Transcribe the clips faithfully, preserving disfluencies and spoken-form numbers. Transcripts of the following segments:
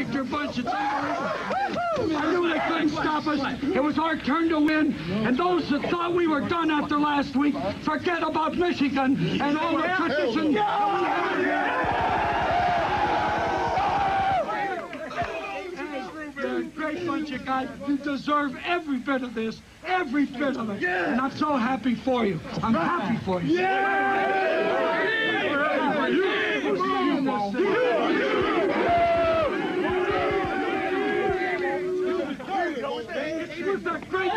Victor bunch. It's unbelievable. I knew they couldn't stop us. It was our turn to win. And those that thought we were done after last week, forget about Michigan and all the tradition. They're a great bunch of guys. You deserve every bit of this, every bit of it. And I'm so happy for you. I'm happy for you. It was a great.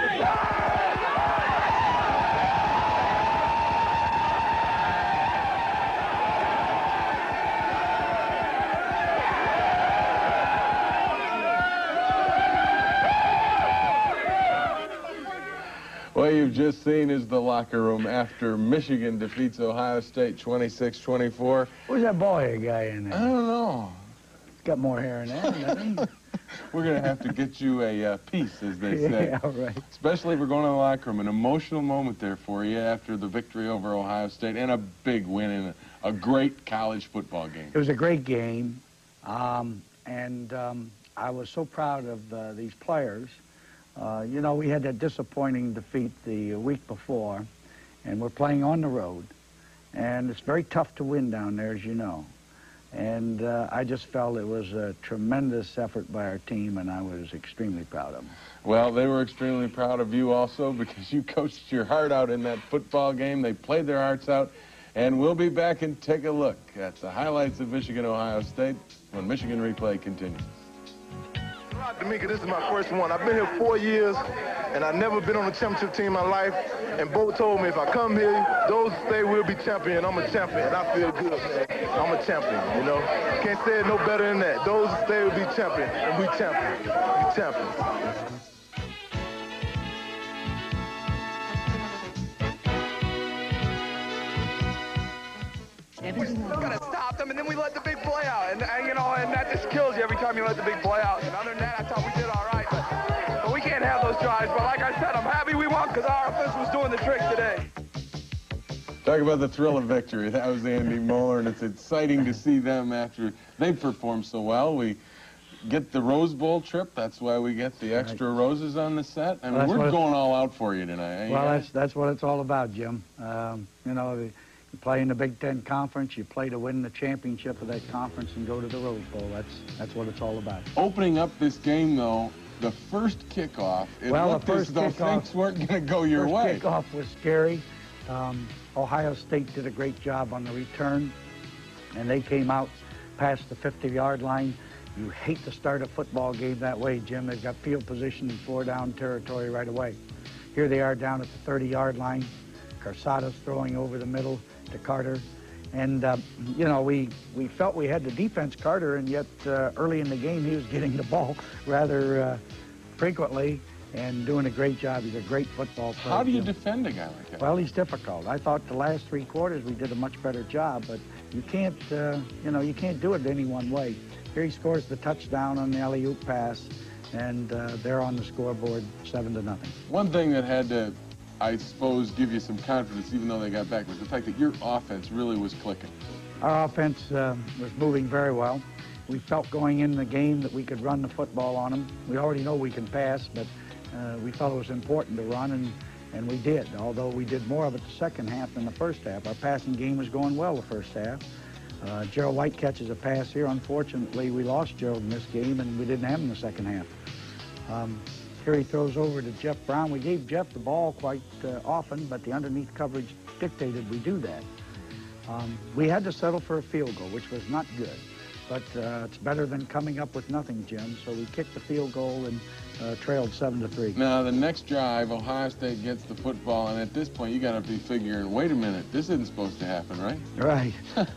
What you've just seen is the locker room after Michigan defeats Ohio State twenty-six twenty-four. Who's that boy guy in there? I don't know. He's got more hair in there, doesn't he? We're going to have to get you a uh, piece, as they say. Yeah, right. Especially if we're going to the locker room. An emotional moment there for you after the victory over Ohio State and a big win in a, a great college football game. It was a great game, um, and um, I was so proud of uh, these players. Uh, you know, we had that disappointing defeat the week before, and we're playing on the road, and it's very tough to win down there, as you know. And uh, I just felt it was a tremendous effort by our team, and I was extremely proud of them. Well, they were extremely proud of you also because you coached your heart out in that football game. They played their hearts out, and we'll be back and take a look at the highlights of Michigan-Ohio State when Michigan Replay continues. D'Amico, this is my first one. I've been here four years, and I've never been on a championship team in my life. And Bo told me if I come here, those stay will be champion. I'm a champion, and I feel good, man. I'm a champion, you know. Can't say it no better than that. Those stay will be champion, and we champion. We champions. We gotta stop them, and then we let the big play out, and, and you know, and that just kills you every time you let the big play out. And other than that, I thought we did all right, but, but we can't have those drives. But like I said, I'm happy we won because our offense was doing the trick today. Talk about the thrill of victory. That was Andy Moeller, and it's exciting to see them after they've performed so well. We get the Rose Bowl trip. That's why we get the extra roses on the set, and well, we're going all out for you tonight. Well, that's that's what it's all about, Jim. Um, you know. The, You play in the Big Ten Conference, you play to win the championship of that conference and go to the Rose Bowl. That's that's what it's all about. Opening up this game, though, the first kickoff, it well, looked the first as though kickoff, things weren't going to go your first way. kickoff was scary. Um, Ohio State did a great job on the return, and they came out past the fifty-yard line. You hate to start a football game that way, Jim. They've got field position in four-down territory right away. Here they are down at the thirty-yard line. Carsata's throwing over the middle to Carter. And, uh, you know, we, we felt we had the defense, Carter, and yet uh, early in the game he was getting the ball rather uh, frequently and doing a great job. He's a great football player. How do you defend a guy like that? Well, he's difficult. I thought the last three quarters we did a much better job, but you can't, uh, you know, you can't do it any one way. Here he scores the touchdown on the alley-oop pass, and uh, they're on the scoreboard seven to nothing. One thing that had to, I suppose, give you some confidence, even though they got back, was the fact that your offense really was clicking. Our offense uh, was moving very well. We felt going in the game that we could run the football on them. We already know we can pass, but uh, we felt it was important to run, and, and we did, although we did more of it the second half than the first half. Our passing game was going well the first half. Uh, Gerald White catches a pass here. Unfortunately, we lost Gerald in this game, and we didn't have him in the second half. Um, Here he throws over to Jeff Brown. We gave Jeff the ball quite uh, often, but the underneath coverage dictated we do that. Um, we had to settle for a field goal, which was not good. But uh, it's better than coming up with nothing, Jim. So we kicked the field goal and uh, trailed seven to three. Now, the next drive, Ohio State gets the football, and at this point, you got to be figuring, wait a minute, this isn't supposed to happen, right? Right.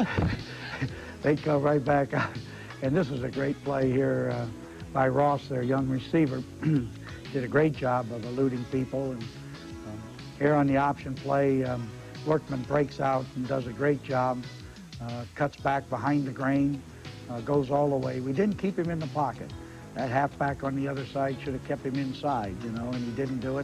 They come right back out. And this was a great play here uh, by Ross, their young receiver. Did a great job of eluding people. And um, here on the option play, um, Workman breaks out and does a great job. Uh, cuts back behind the grain, uh, goes all the way. We didn't keep him in the pocket. That halfback on the other side should have kept him inside, you know, and he didn't do it.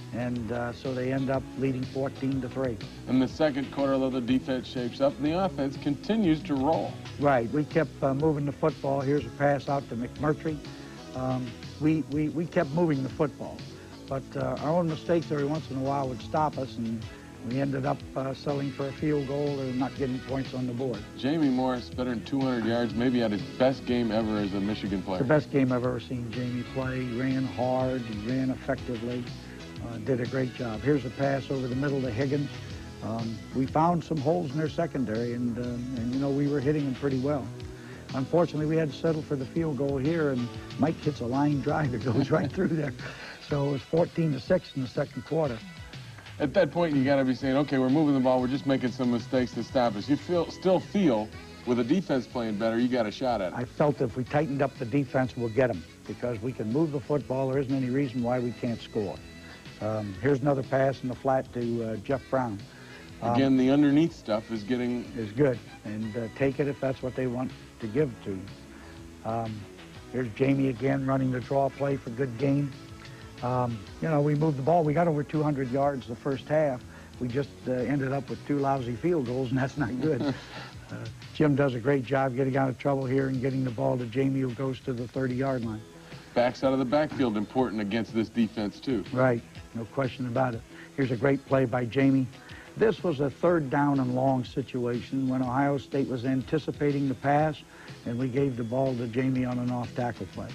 And uh, so they end up leading fourteen to three. In the second quarter, though, the defense shapes up and the offense continues to roll. Right. We kept uh, moving the football. Here's a pass out to McMurtry. Um, we, we, we kept moving the football. But uh, our own mistakes every once in a while would stop us, and we ended up uh, settling for a field goal or not getting points on the board. Jamie Morris, better than two hundred yards, maybe had his best game ever as a Michigan player. The best game I've ever seen Jamie play. He ran hard, he ran effectively, uh, did a great job. Here's a pass over the middle to Higgins. Um, we found some holes in their secondary, and, uh, and, you know, we were hitting them pretty well. Unfortunately, we had to settle for the field goal here, and Mike hits a line drive that goes right through there. So it was fourteen to six in the second quarter. At that point, you got to be saying, okay, we're moving the ball, we're just making some mistakes to stop us. You feel, still feel, with the defense playing better, you got a shot at it. I felt if we tightened up the defense, we'll get them, because we can move the football. There isn't any reason why we can't score. Um, here's another pass in the flat to uh, Jeff Brown. Um, Again, the underneath stuff is getting... is good, and uh, take it if that's what they want to give to you. Um, here's Jamie again running the draw play for good gain. Um, you know, we moved the ball. We got over two hundred yards the first half. We just uh, ended up with two lousy field goals, and that's not good. uh, Jim does a great job getting out of trouble here and getting the ball to Jamie, who goes to the thirty-yard line. Backs out of the backfield important against this defense, too. Right, no question about it. Here's a great play by Jamie. This was a third down and long situation when Ohio State was anticipating the pass, and we gave the ball to Jamie on an off-tackle play.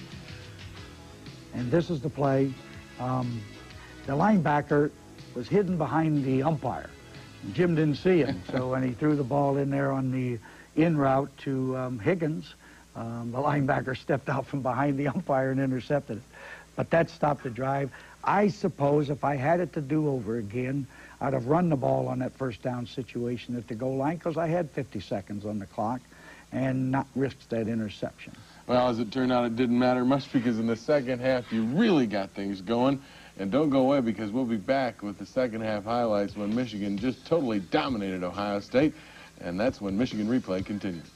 And this is the play. Um, the linebacker was hidden behind the umpire. Jim didn't see him, so when he threw the ball in there on the in route to um, Higgins, um, the linebacker stepped out from behind the umpire and intercepted it. But that stopped the drive. I suppose if I had it to do over again, I'd have run the ball on that first down situation at the goal line, because I had fifty seconds on the clock, and not risked that interception. Well, as it turned out, it didn't matter much, because in the second half, you really got things going. And don't go away, because we'll be back with the second half highlights when Michigan just totally dominated Ohio State. And that's when Michigan Replay continues.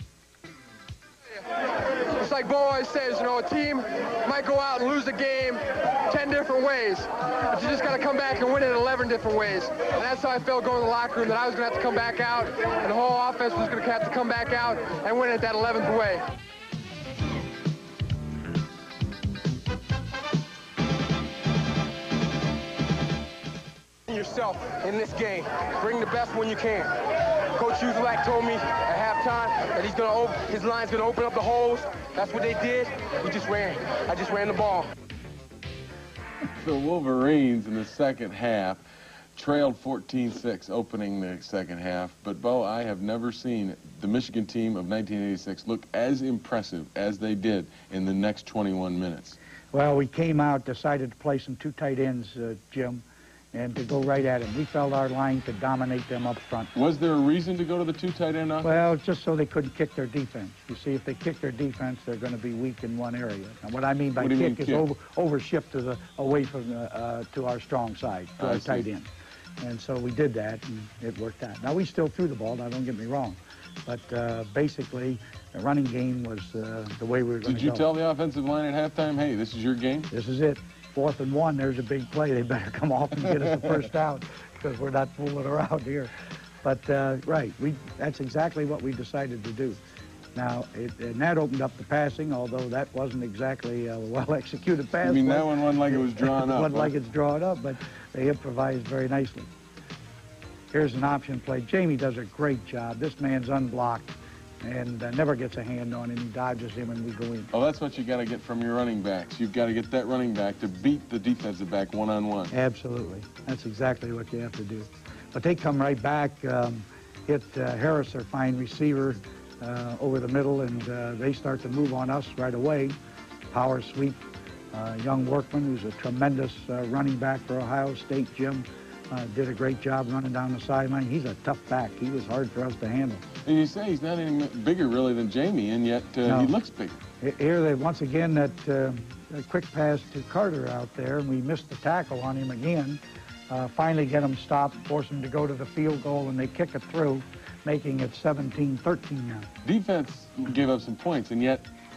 It's like Bo always says, you know, a team might go out and lose a game ten different ways, but you just got to come back and win it eleven different ways. And that's how I felt going to the locker room, that I was going to have to come back out, and the whole offense was going to have to come back out and win it that eleventh way. Yourself in this game. Bring the best when you can. Coach Uzelak told me at halftime that he's gonna open, his line's gonna open up the holes. That's what they did. We just ran. I just ran the ball. The Wolverines in the second half trailed fourteen six opening the second half. But, Bo, I have never seen the Michigan team of nineteen eighty-six look as impressive as they did in the next twenty-one minutes. Well, we came out, decided to play some two tight ends, uh, Jim, and to go right at him. We felt our line could dominate them up front. Was there a reason to go to the two tight end offense? Well, just so they couldn't kick their defense. You see, if they kick their defense, they're going to be weak in one area. And what I mean by kick mean, is kick? over, overshift to the away from the, uh, to our strong side, to I our see. tight end. And so we did that, and it worked out. Now, we still threw the ball, now don't get me wrong. But uh, basically, the running game was uh, the way we were going to go. Did you tell the offensive line at halftime, hey, this is your game? This is it. Fourth and one, there's a big play. They better come off and get us the first out, because we're not fooling around here. But, uh, right, we, that's exactly what we decided to do. Now, it, and that opened up the passing, although that wasn't exactly a well-executed pass. I mean, play. that one wasn't like it was drawn up. Wasn't huh? like it's drawn up, but they improvised very nicely. Here's an option play. Jamie does a great job. This man's unblocked and uh, never gets a hand on him. He dodges him, and we go in. Oh, that's what you got to get from your running backs. You've got to get that running back to beat the defensive back one-on-one. Absolutely. That's exactly what you have to do. But they come right back, um, hit uh, Harris, their fine receiver, uh, over the middle, and uh, they start to move on us right away. Power sweep. Uh, young Workman, who's a tremendous uh, running back for Ohio State, Jim, uh, did a great job running down the sideline. He's a tough back. He was hard for us to handle. And you say he's not any bigger, really, than Jamie, and yet uh, No. he looks bigger. Here, they once again, that uh, a quick pass to Carter out there, and we missed the tackle on him again. Uh, finally get him stopped, force him to go to the field goal, and they kick it through, making it seventeen thirteen now. Defense gave up some points, and yet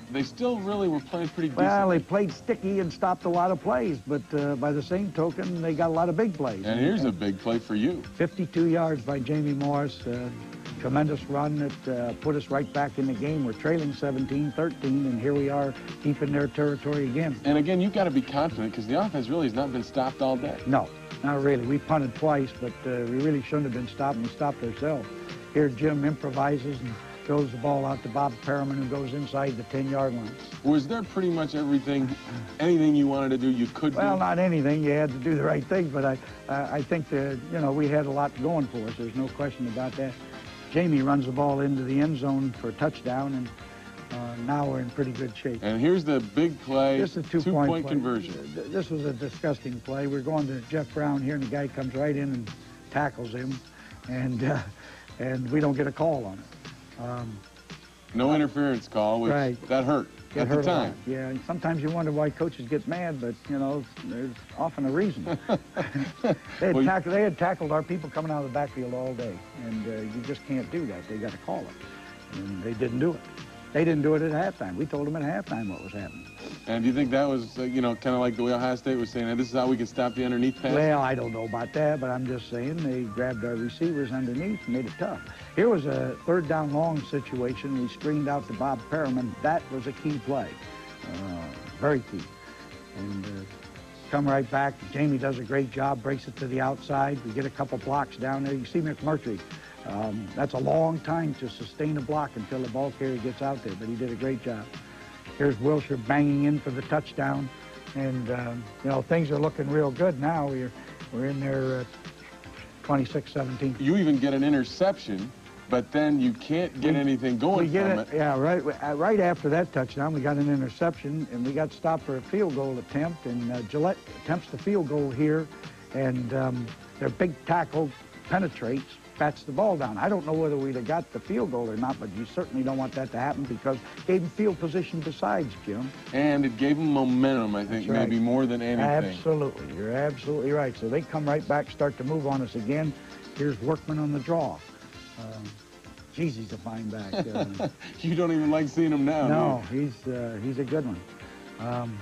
they still really were playing pretty decent. Well, they played sticky and stopped a lot of plays, but uh, by the same token, they got a lot of big plays. And here's a big play for you. fifty-two yards by Jamie Morris. Uh, tremendous run that uh, put us right back in the game. We're trailing seventeen thirteen, and here we are deep in their territory again. And again, you've got to be confident because the offense really has not been stopped all day. No, not really. We punted twice, but uh, we really shouldn't have been stopped. We stopped ourselves. Here Jim improvises and throws the ball out to Bob Perriman, who goes inside the ten-yard line. Was there pretty much everything, anything you wanted to do, you could Well, do? not anything. You had to do the right thing, but I, uh, I think that, you know, we had a lot going for us. There's no question about that. Jamie runs the ball into the end zone for a touchdown, and uh, now we're in pretty good shape. And here's the big play, This is a two-point two-point play. conversion. This was a disgusting play. We're going to Jeff Brown here, and the guy comes right in and tackles him, and uh, and we don't get a call on it. Um, No interference call, which Right. that hurt Get at hurt the a lot. time. Yeah, and sometimes you wonder why coaches get mad, but, you know, there's often a reason. they, had Well, you- tackled, they had tackled our people coming out of the backfield all day, and uh, you just can't do that. They got to call it, and they didn't do it. They didn't do it at halftime. We told them at halftime what was happening. And do you think that was, uh, you know, kind of like the way Ohio State was saying, this is how we can stop the underneath pass? Well, I don't know about that, but I'm just saying they grabbed our receivers underneath and made it tough. Here was a third down long situation. We screened out to Bob Perriman. That was a key play, uh, very key. And uh, come right back. Jamie does a great job, breaks it to the outside. We get a couple blocks down there. You see McMurtry. Um, that's a long time to sustain a block until the ball carrier gets out there, but he did a great job. Here's Wilshire banging in for the touchdown, and um, you know, things are looking real good now. We're we're in there uh, twenty-six seventeen. You even get an interception, but then you can't get We- anything going We get from it, it. yeah, right. uh, Right after that touchdown, we got an interception, and we got stopped for a field goal attempt. And uh, Gillette attempts the field goal here, and um, their big tackle penetrates, bats the ball down. I don't know whether we'd have got the field goal or not, but you certainly don't want that to happen because it gave them field position besides, Jim. And it gave them momentum, I think, That's right. maybe more than anything. Absolutely, you're absolutely right. So they come right back, start to move on us again. Here's Workman on the draw. Um, geez, he's a fine back. Uh, You don't even like seeing him now, No, do you? he's uh, he's a good one. Um,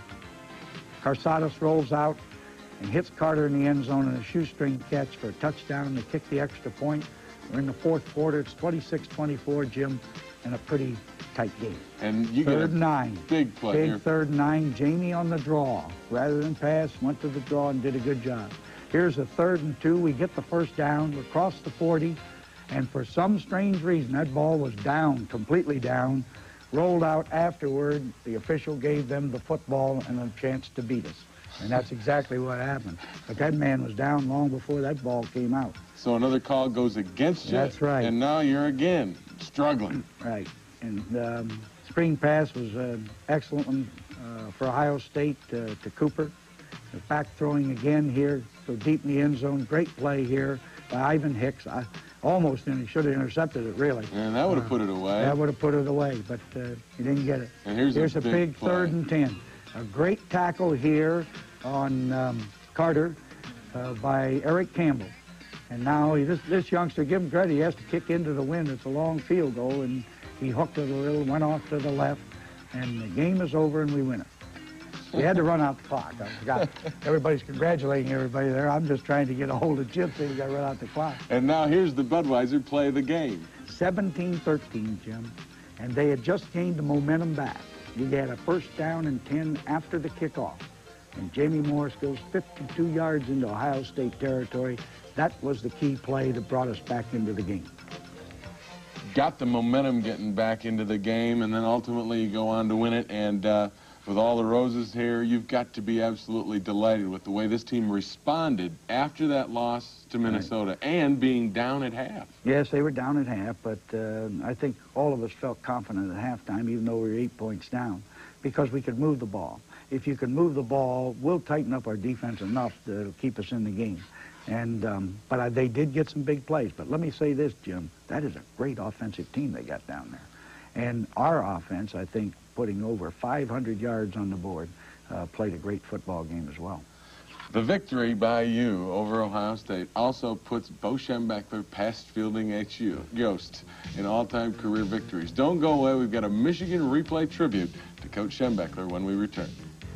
Carsados rolls out and hits Carter in the end zone in a shoestring catch for a touchdown, and they kick the extra point. We're in the fourth quarter. It's twenty-six twenty-four, Jim, and a pretty tight game. And you Third get a and nine. big play Big here. third and nine. Jamie on the draw. Rather than pass, went to the draw and did a good job. Here's a third and two. We get the first down. We're across the forty. And for some strange reason, that ball was down, completely down. Rolled out afterward. The official gave them the football and a chance to beat us. And that's exactly what happened. But that man was down long before that ball came out. So another call goes against you. That's right. And now you're again struggling. Right. And um, screen pass was an excellent one uh, for Ohio State uh, to Cooper. The back throwing again here, so deep in the end zone. Great play here by Ivan Hicks. I almost, and he should have intercepted it, really. And that would have Uh, put it away. That would have put it away, but uh, he didn't get it. And here's a here's a, big big, play. third and ten. A great tackle here on um, Carter uh, by Eric Campbell. And now he, this, this youngster, give him credit, he has to kick into the wind. It's a long field goal, and he hooked it a little, went off to the left, and the game is over, and we win it. We had to run out the clock. I forgot. Everybody's congratulating everybody there. I'm just trying to get a hold of Jim, so we got to run out the clock. And now here's the Budweiser play of the game. seventeen thirteen, Jim, and they had just gained the momentum back. We had a first down and ten after the kickoff, and Jamie Morris goes fifty-two yards into Ohio State territory. That was the key play that brought us back into the game. Got the momentum getting back into the game, and then ultimately you go on to win it. And uh, with all the roses here, you've got to be absolutely delighted with the way this team responded after that loss to Minnesota, right, and being down at half. Yes, they were down at half, but uh, I think all of us felt confident at halftime, even though we were eight points down, because we could move the ball. If you can move the ball, we'll tighten up our defense enough to keep us in the game. And um, but uh, they did get some big plays. But let me say this, Jim, that is a great offensive team they got down there. And our offense, I think, putting over five hundred yards on the board, uh, played a great football game as well. The victory by you over Ohio State also puts Bo Schembechler past Fielding H. Yost in all-time career victories. Don't go away. We've got a Michigan replay tribute to Coach Schembechler when we return.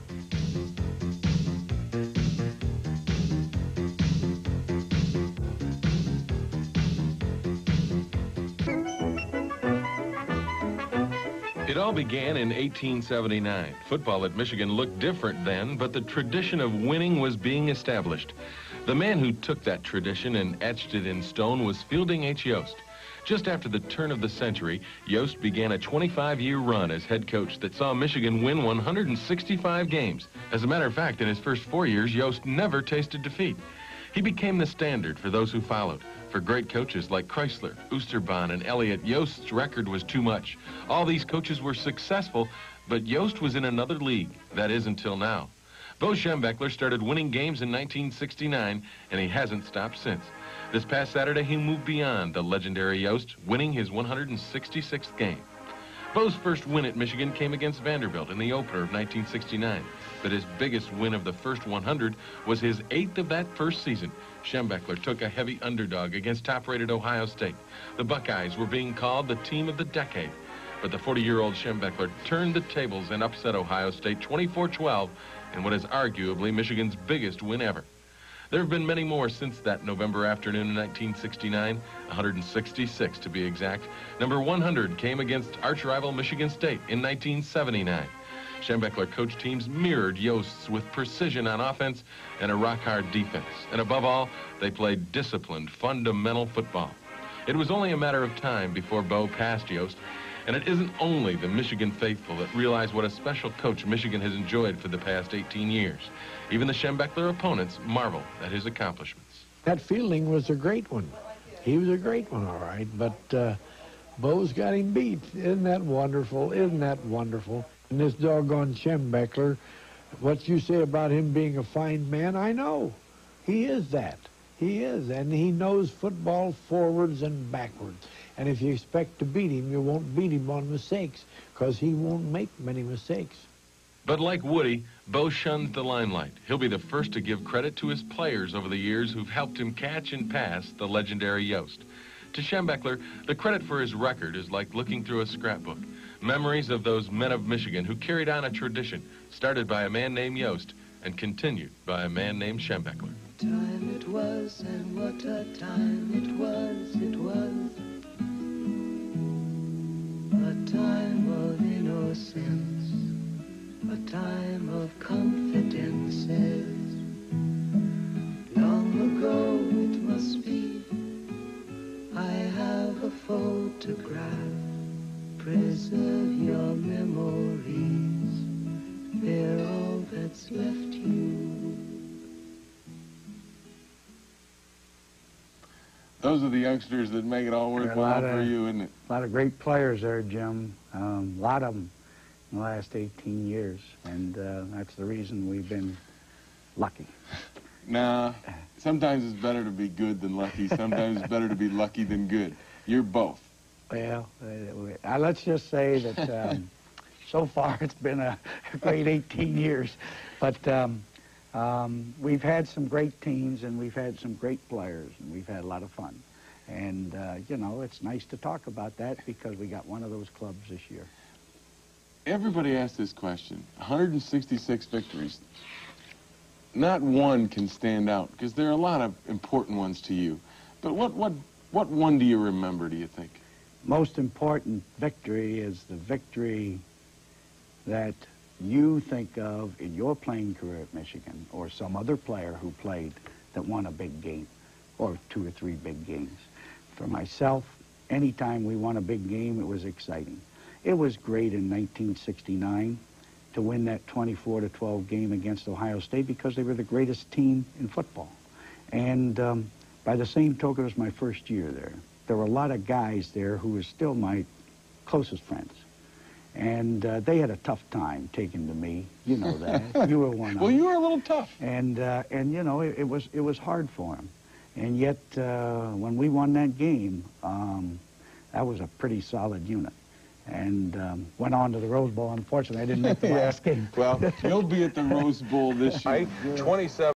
It all began in eighteen seventy-nine. Football at Michigan looked different then, but the tradition of winning was being established. The man who took that tradition and etched it in stone was Fielding H. Yost. Just after the turn of the century, Yost began a twenty-five year run as head coach that saw Michigan win one hundred sixty-five games. As a matter of fact, in his first four years, Yost never tasted defeat. He became the standard for those who followed. For great coaches like Chrysler, Oosterbaan, and Elliott, Yost's record was too much. All these coaches were successful, but Yost was in another league. That is until now. Bo Schembechler started winning games in nineteen sixty-nine, and he hasn't stopped since. This past Saturday, he moved beyond the legendary Yost, winning his one hundred sixty-sixth game. Bo's first win at Michigan came against Vanderbilt in the opener of nineteen sixty-nine. But his biggest win of the first one hundred was his eighth of that first season. Schembechler took a heavy underdog against top-rated Ohio State. The Buckeyes were being called the team of the decade. But the forty-year-old Schembechler turned the tables and upset Ohio State twenty-four twelve in what is arguably Michigan's biggest win ever. There have been many more since that November afternoon in nineteen sixty-nine, one hundred sixty-six to be exact. Number one hundred came against arch-rival Michigan State in nineteen seventy-nine. Schembechler coached teams mirrored Yost's with precision on offense and a rock-hard defense. And above all, they played disciplined, fundamental football. It was only a matter of time before Bo passed Yost, and it isn't only the Michigan faithful that realize what a special coach Michigan has enjoyed for the past eighteen years. Even the Schembechler opponents marvel at his accomplishments. That Fielding was a great one. He was a great one, all right, but uh, Bo's got him beat. Isn't that wonderful? Isn't that wonderful? And this doggone Schembechler, what you say about him being a fine man, I know. He is that. He is, and he knows football forwards and backwards. And if you expect to beat him, you won't beat him on mistakes, because he won't make many mistakes. But like Woody, Bo shuns the limelight. He'll be the first to give credit to his players over the years who've helped him catch and pass the legendary Yost. To Schembechler, the credit for his record is like looking through a scrapbook. Memories of those men of Michigan who carried on a tradition started by a man named Yost and continued by a man named Schembechler. Time it was, and what a time it was, it was a time of innocence, a time of confidences. Long ago it must be, I have a photograph. Preserve your memories, they're all that's left you. Those are the youngsters that make it all worthwhile for you, isn't it? A lot of great players there, Jim. Um, a lot of them in the last eighteen years, and uh, that's the reason we've been lucky. Nah, sometimes it's better to be good than lucky. Sometimes it's better to be lucky than good. You're both. Well, uh, let's just say that um, so far it's been a great eighteen years. But um, um, we've had some great teams, and we've had some great players, and we've had a lot of fun. And, uh, you know, it's nice to talk about that because we got one of those clubs this year. Everybody asks this question. one hundred sixty-six victories. Not one can stand out, because there are a lot of important ones to you. But what, what, what one do you remember, do you think? Most important victory is the victory that you think of in your playing career at Michigan, or some other player who played that won a big game, or two or three big games. For myself, anytime we won a big game, it was exciting. It was great in nineteen sixty-nine to win that twenty-four to twelve game against Ohio State because they were the greatest team in football. And um, by the same token, it was my first year there. There were a lot of guys there who were still my closest friends. And uh, they had a tough time taking to me. You know that. You were one of them. Well, you were a little tough. And, uh, and you know, it, it, was, it was hard for them. And yet, uh, when we won that game, um, that was a pretty solid unit. And um, went on to the Rose Bowl. Unfortunately, I didn't make the Yeah. last game. Well, you'll be at the Rose Bowl this year. twenty-seven